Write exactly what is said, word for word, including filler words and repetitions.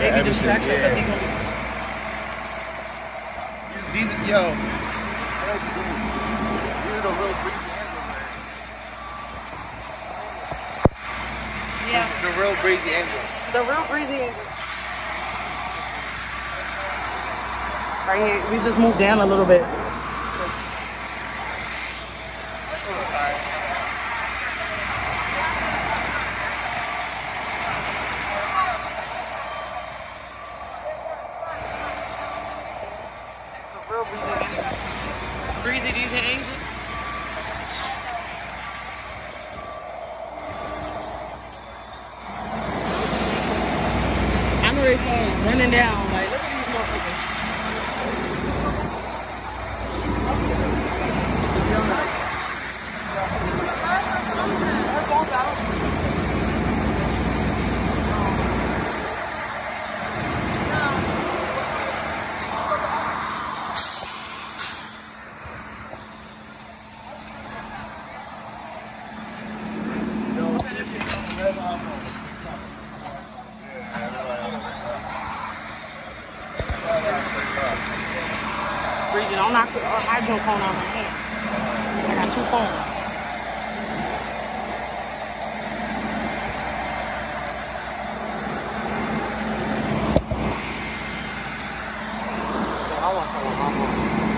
maybe distraction, yeah. but he gonna be. These, these, yo. These are the real breezy angles, man. Yeah. The real breezy angles. The real breezy angles. Right here, we just moved down a little bit. Real breezy angels. Breezy, do you hit angels? I'm already running down. Like, look at these motherfuckers. Breezy, don't knock the uh, hydro phone out of my hand. I got two phones. I want to